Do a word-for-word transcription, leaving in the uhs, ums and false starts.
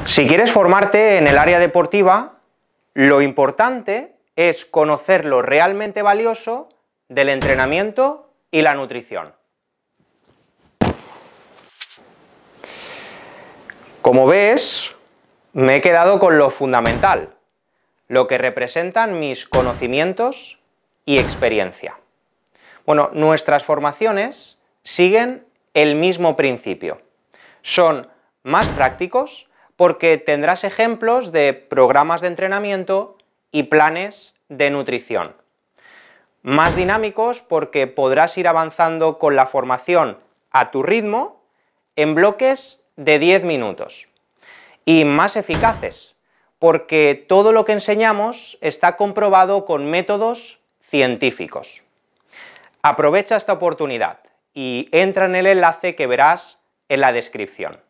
Si quieres formarte en el área deportiva, lo importante es conocer lo realmente valioso del entrenamiento y la nutrición. Como ves, me he quedado con lo fundamental, lo que representan mis conocimientos y experiencia. Bueno, nuestras formaciones siguen el mismo principio. Son más prácticos porque tendrás ejemplos de programas de entrenamiento y planes de nutrición. Más dinámicos porque podrás ir avanzando con la formación a tu ritmo en bloques de diez minutos. Y más eficaces porque todo lo que enseñamos está comprobado con métodos científicos. Aprovecha esta oportunidad y entra en el enlace que verás en la descripción.